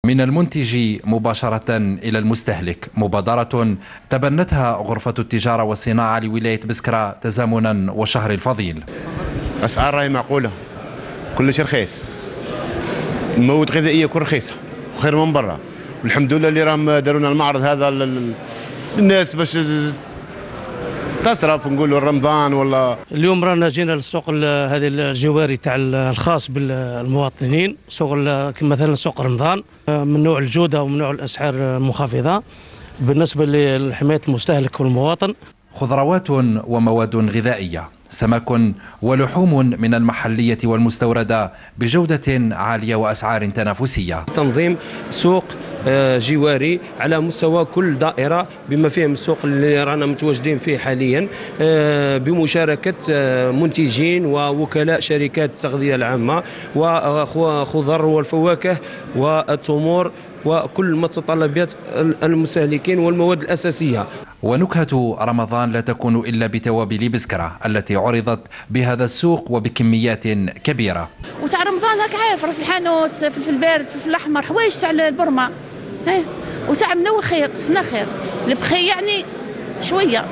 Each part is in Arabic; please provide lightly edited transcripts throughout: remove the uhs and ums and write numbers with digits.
من المنتج مباشرة إلى المستهلك، مبادرة تبنتها غرفة التجارة والصناعة لولاية بسكرة تزامنا وشهر الفضيل. أسعار راهي معقولة، كل شيء رخيص، المواد الغذائية كل رخيصة وخير من برا، والحمد لله اللي راهم داروا لنا المعرض هذا للناس باش تصرف، نقولوا رمضان ولا. اليوم رانا جينا للسوق هذا الجواري تاع الخاص بالمواطنين، سوق مثلا سوق رمضان، من نوع الجودة ومن نوع الأسعار المنخفضة بالنسبة لحماية المستهلك والمواطن. خضروات ومواد غذائية، سمك ولحوم من المحلية والمستوردة بجودة عالية وأسعار تنافسية. تنظيم سوق جواري على مستوى كل دائرة بما فيهم السوق اللي رانا متواجدين فيه حاليا، بمشاركة منتجين ووكلاء شركات التغذية العامة وخضر والفواكه والتمور وكل متطلبات المستهلكين والمواد الأساسية. ونكهة رمضان لا تكون إلا بتوابل بسكرة التي عرضت بهذا السوق وبكميات كبيرة. وتاع رمضان هاك عارف راس الحانوت، في البارد، في الأحمر، حوايج تاع البرمة، وتاع من أول خير سنة خير، البخي يعني شوية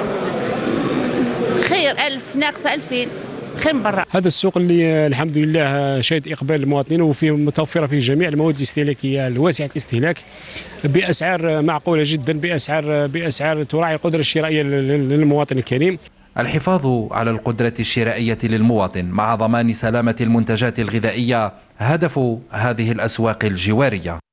خير 1000 ناقصة 2000 خير من برا. هذا السوق اللي الحمد لله شهد اقبال المواطنين، وفيه متوفره فيه جميع المواد الاستهلاكيه الواسعه الاستهلاك باسعار معقوله جدا، باسعار تراعي القدره الشرائيه للمواطن الكريم. الحفاظ على القدرة الشرائية للمواطن مع ضمان سلامة المنتجات الغذائية هدف هذه الأسواق الجوارية.